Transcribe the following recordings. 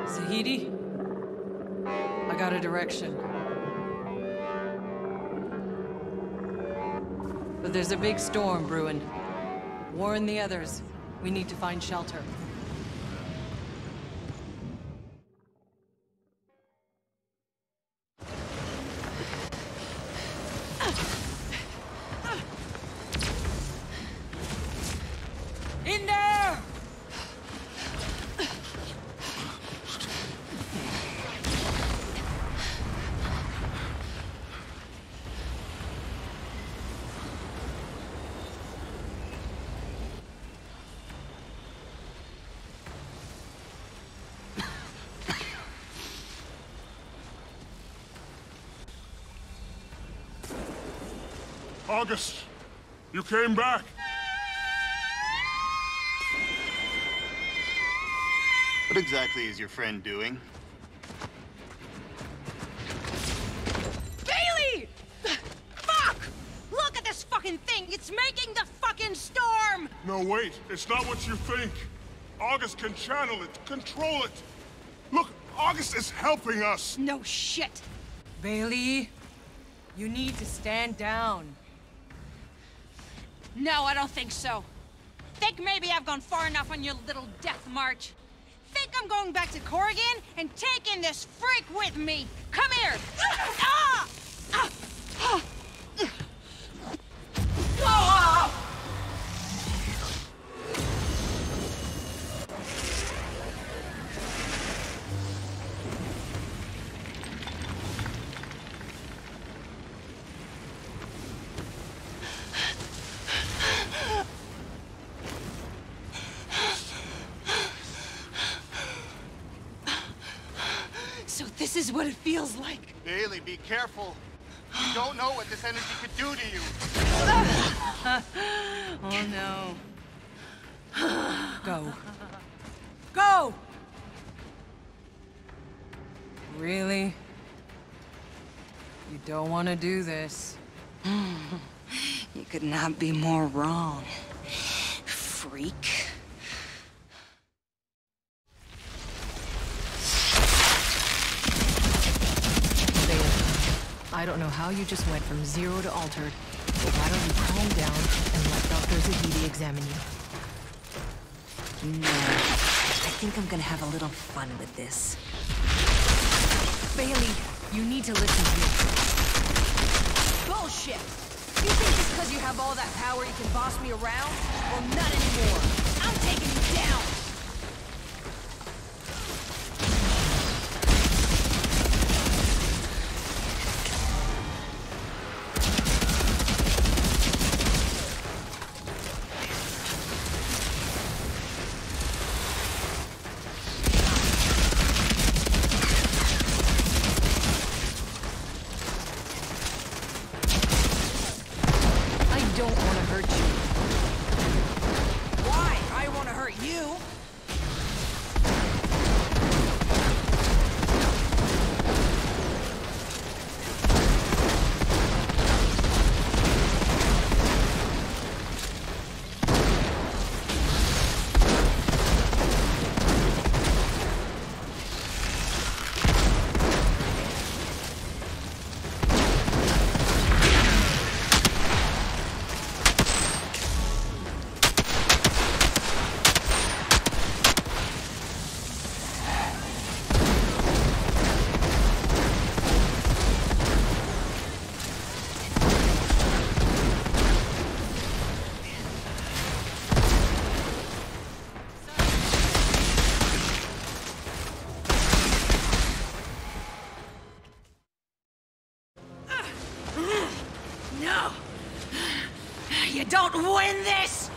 Zahedi? I got a direction. But there's a big storm brewing. Warn the others. We need to find shelter. In there! August, you came back. What exactly is your friend doing? Bailey! Fuck! Look at this fucking thing! It's making the fucking storm! No, wait. It's not what you think. August can channel it, control it. Look, August is helping us. No shit! Bailey, you need to stand down. No, I don't think so. Think maybe I've gone far enough on your little death march. Think I'm going back to Corrigan and taking this freak with me. Come here! Ah! Ah! Ah! Ah! So this is what it feels like. Bailey, be careful. You don't know what this energy could do to you. Oh no. Go. Go! Really? You don't want to do this. You could not be more wrong, freak. I don't know how you just went from 0 to altered, but why don't you calm down and let Dr. Zahedi examine you? No, I think I'm gonna have a little fun with this. Bailey, you need to listen to me. Bullshit! You think just because you have all that power you can boss me around? Well, not anymore. I'm taking you down! I don't want to hurt you. Why? I want to hurt you. No! You don't win this!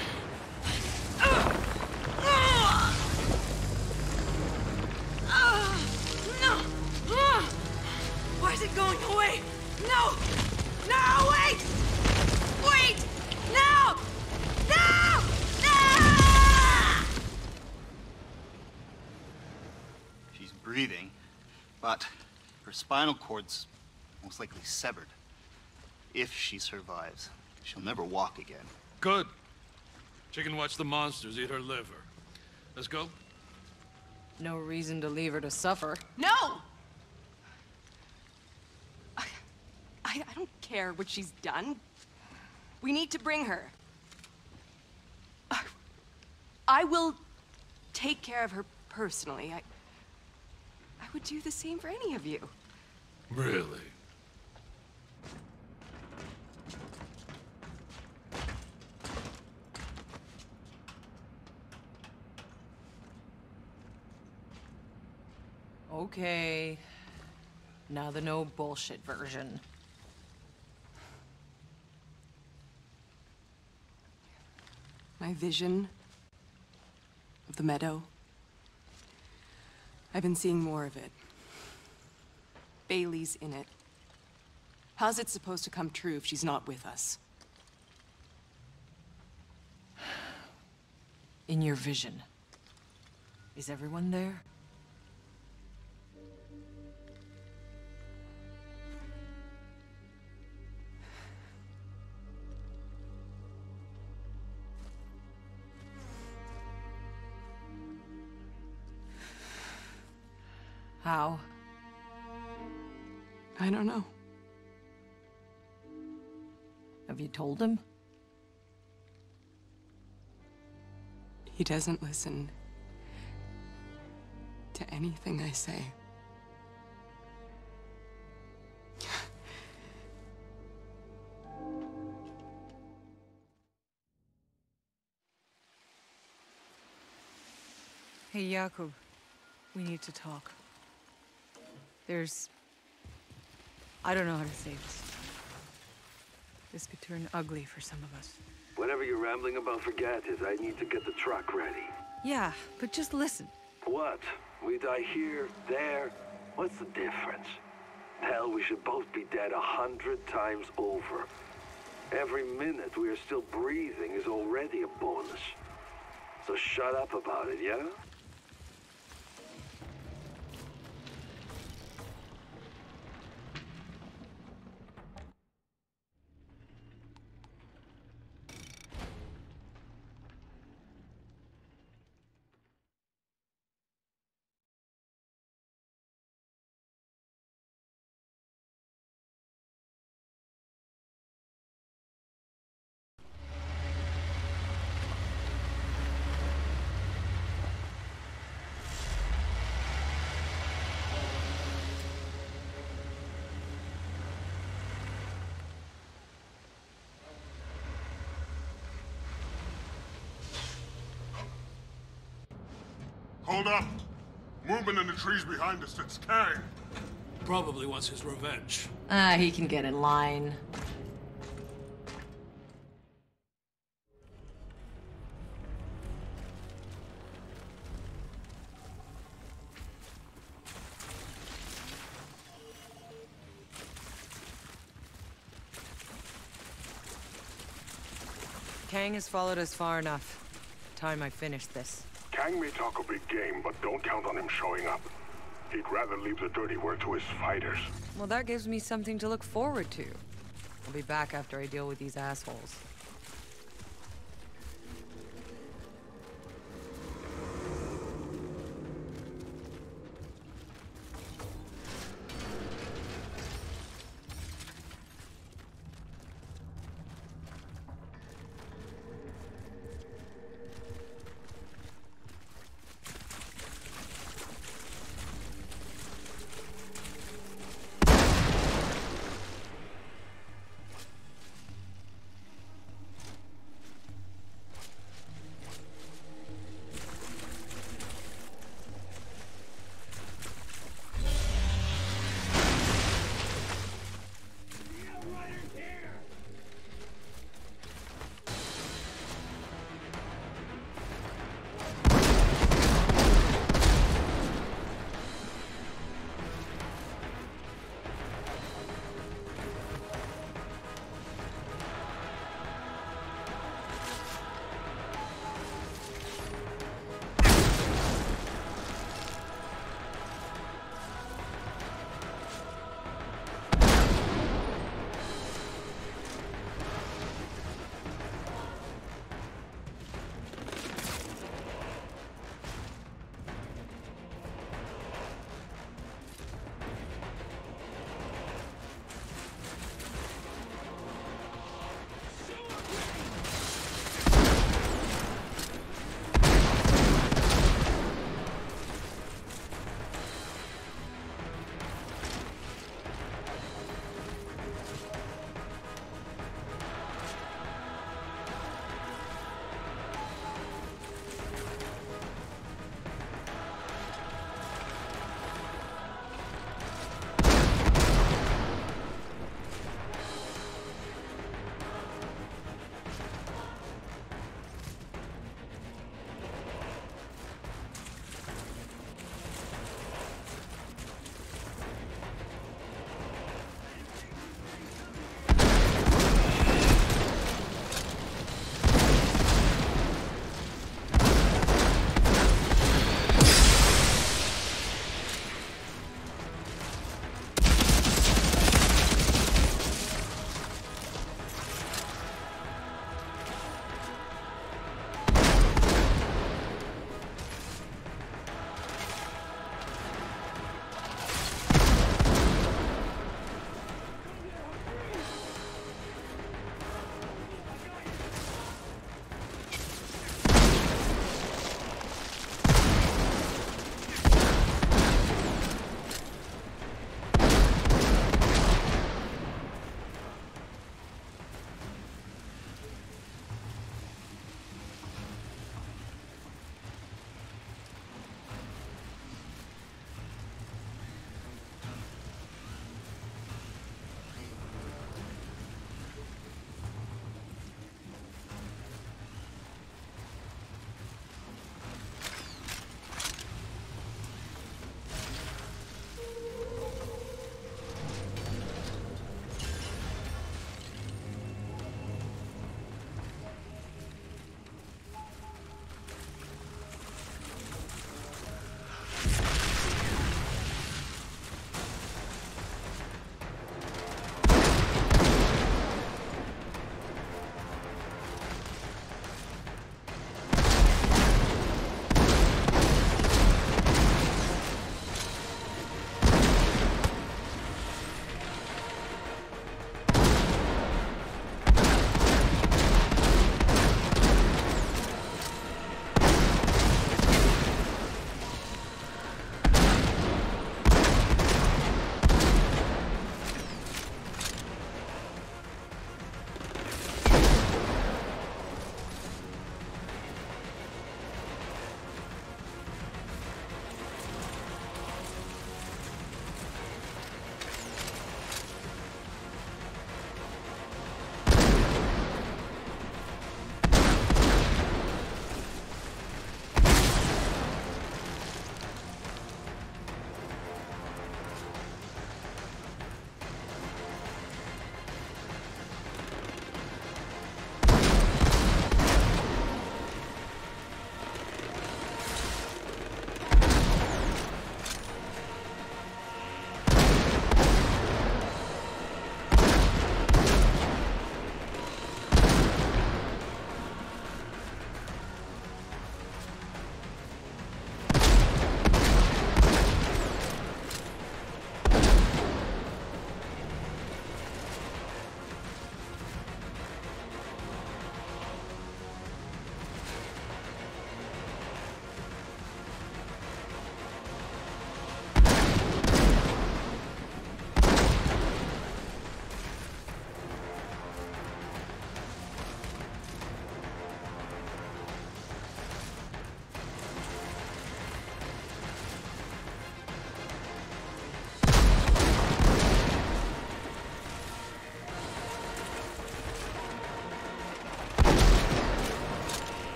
No! Why is it going away? No! No, wait! Wait! No! No! No! She's breathing, but her spinal cord's most likely severed. If she survives, she'll never walk again. Good. She can watch the monsters eat her liver. Let's go. No reason to leave her to suffer. No! I don't care what she's done. We need to bring her. I will take care of her personally. I would do the same for any of you. Really? Okay. Now the no bullshit version. My vision of the meadow. I've been seeing more of it. Bailey's in it. How's it supposed to come true if she's not with us? In your vision. Is everyone there? How? I don't know. Have you told him? He doesn't listen to anything I say. Hey, Jakub. We need to talk. I don't know how to say this. This could turn ugly for some of us. Whatever you're rambling about, forget it. I need to get the truck ready. Yeah, but just listen. What? We die here, there? What's the difference? Hell, we should both be dead 100 times over. Every minute we are still breathing is already a bonus. So shut up about it, yeah? Hold up! Movement in the trees behind us, it's Kang! Probably wants his revenge. He can get in line. Kang has followed us far enough. Time I finish this. Kang may talk a big game, but don't count on him showing up. He'd rather leave the dirty work to his fighters. Well, that gives me something to look forward to. I'll be back after I deal with these assholes.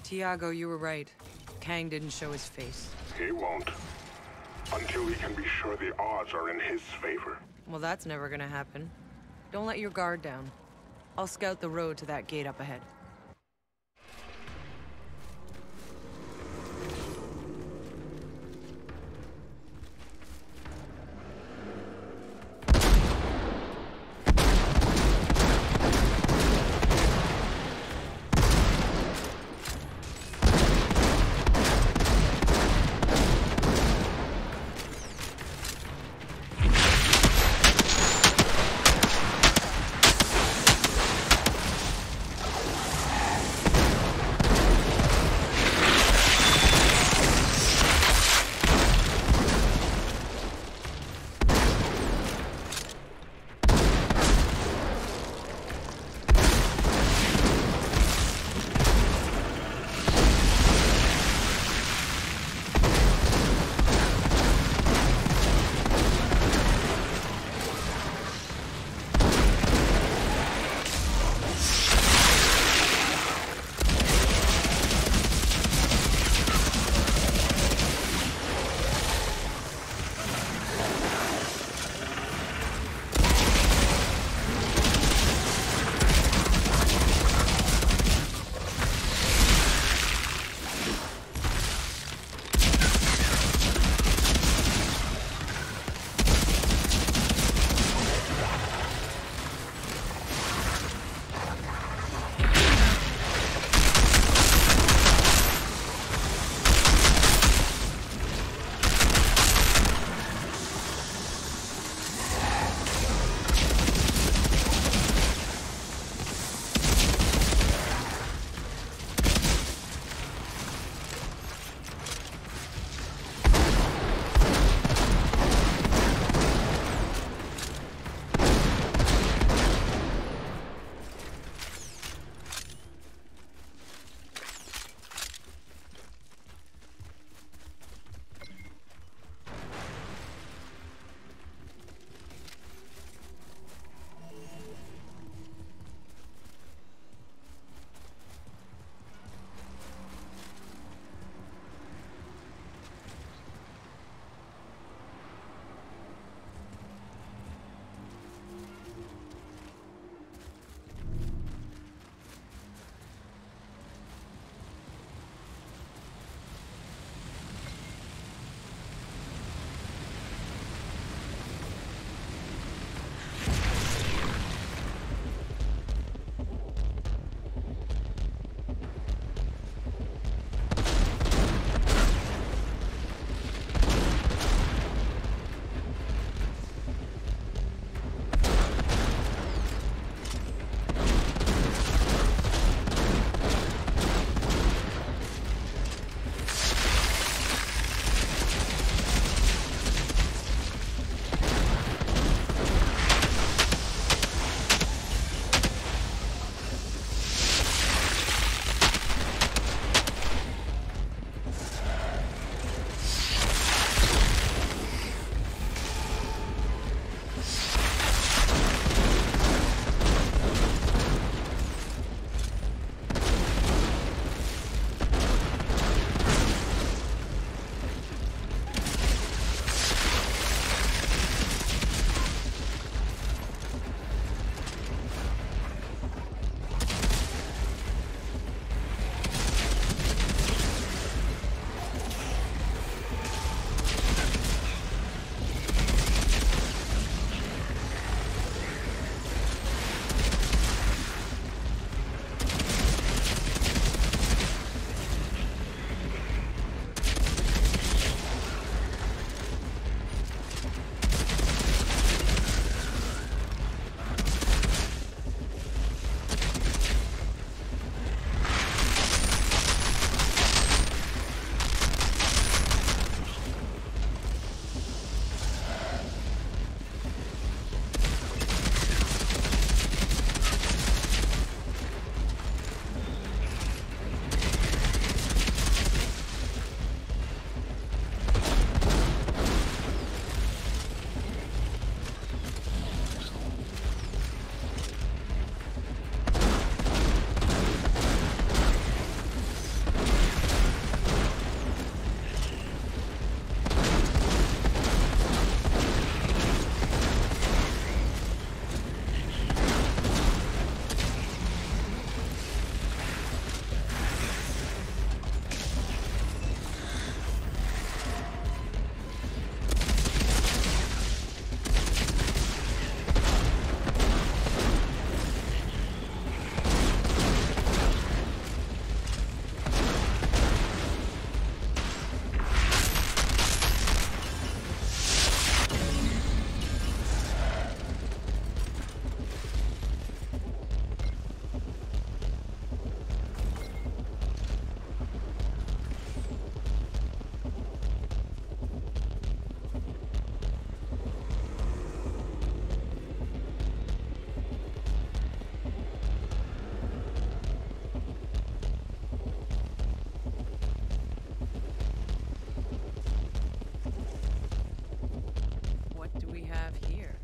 Tiago, you were right. Kang didn't show his face. He won't. Until he can be sure the odds are in his favor. Well, that's never gonna happen. Don't let your guard down. I'll scout the road to that gate up ahead. we have here?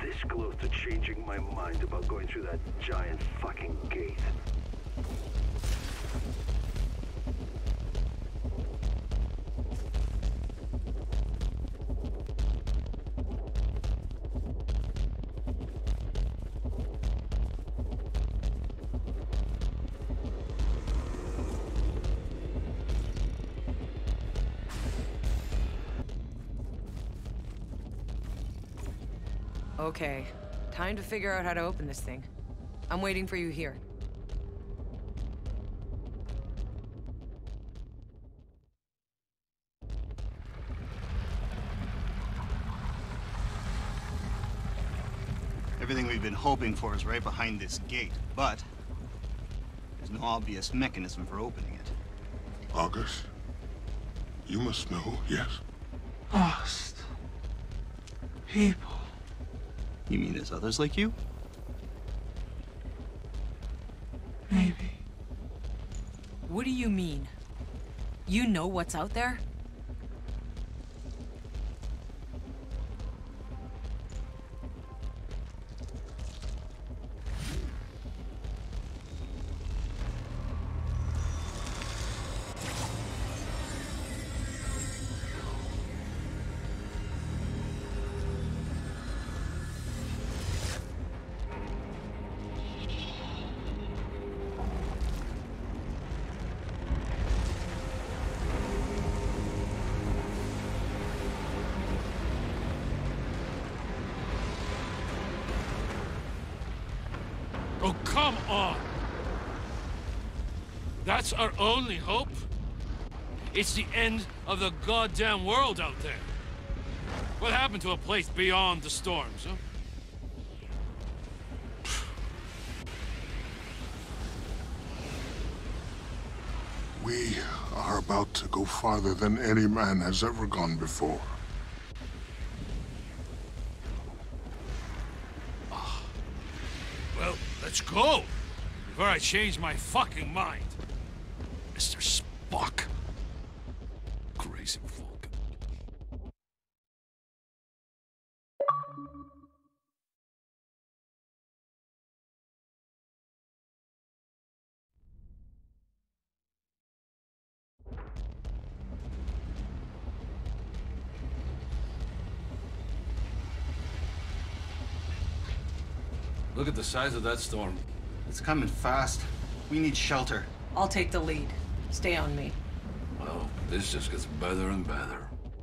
this close to changing my mind about going through that giant fucking gate. Okay, time to figure out how to open this thing. I'm waiting for you here. Everything we've been hoping for is right behind this gate, but there's no obvious mechanism for opening it. August, you must know, yes? Lost people. You mean there's others like you? Maybe. What do you mean? You know what's out there? Oh, come on! That's our only hope? It's the end of the goddamn world out there. What happened to a place beyond the storms, huh? We are about to go farther than any man has ever gone before. Well, let's go! Before I change my fucking mind. Mr. Spock. Crazy Vulcan. Look at the size of that storm. It's coming fast. We need shelter. I'll take the lead. Stay on me. Well, this just gets better and better.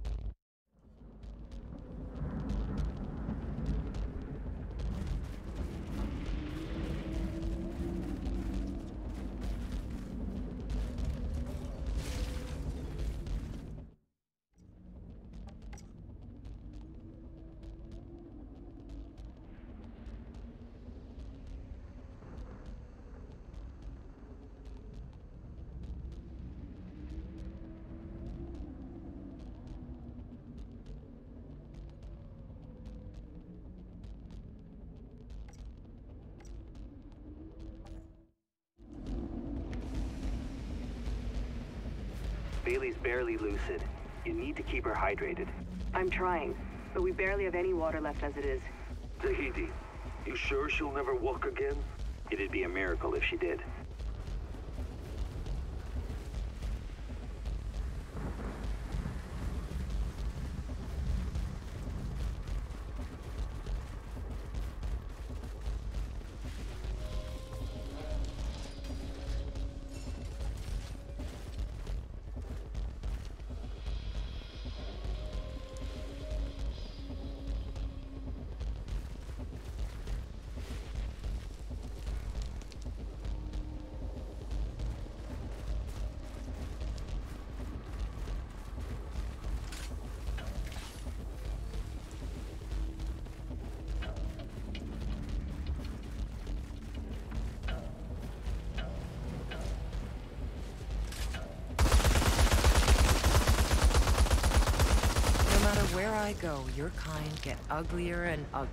Bailey's barely lucid. You need to keep her hydrated. I'm trying, but we barely have any water left as it is. Tahiti, you sure she'll never walk again? It'd be a miracle if she did. Where I go, your kind get uglier and uglier.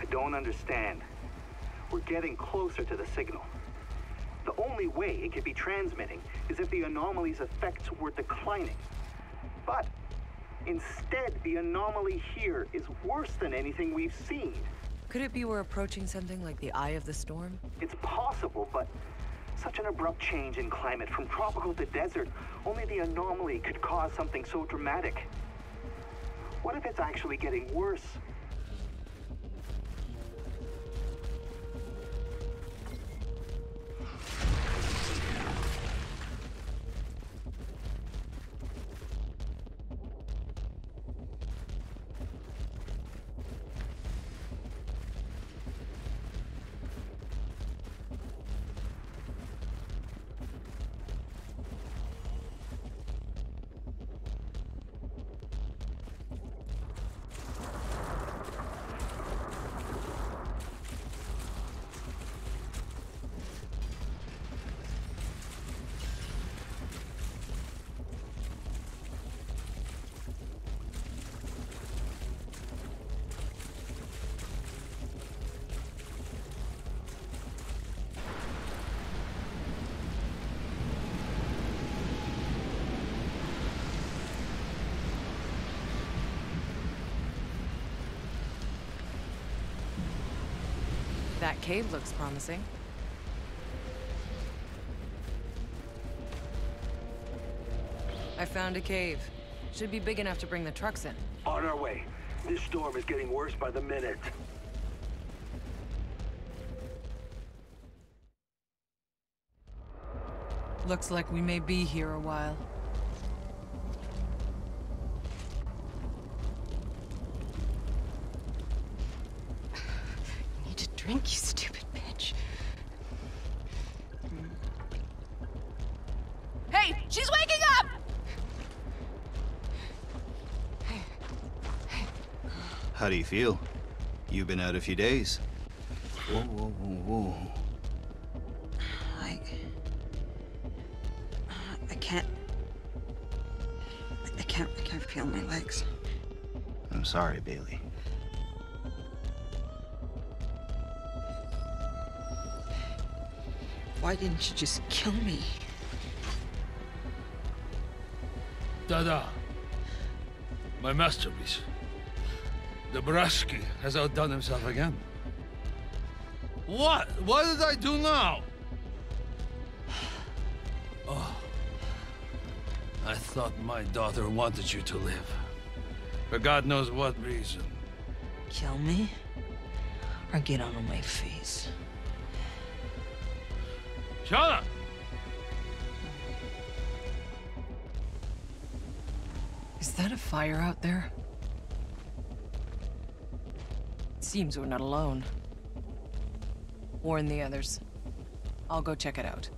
don't understand. We're getting closer to the signal. The only way it could be transmitting is if the anomaly's effects were declining. But instead, the anomaly here is worse than anything we've seen. Could it be we're approaching something like the Eye of the Storm? It's possible, but such an abrupt change in climate from tropical to desert, only the anomaly could cause something so dramatic. What if it's actually getting worse? That cave looks promising. I found a cave. Should be big enough to bring the trucks in. On our way. This storm is getting worse by the minute. Looks like we may be here a while. You need to drink, you stupid bitch. Hey, she's waking up! How do you feel? You've been out a few days. Whoa, whoa, whoa, whoa. I can't feel my legs. I'm sorry, Bailey. Why didn't you just kill me? Dada. My masterpiece. Dabrowski has outdone himself again. What? What did I do now? Oh. I thought my daughter wanted you to live. For God knows what reason. Kill me? Or get out of my face? Shut up! Is that a fire out there? Seems we're not alone. Warn the others. I'll go check it out.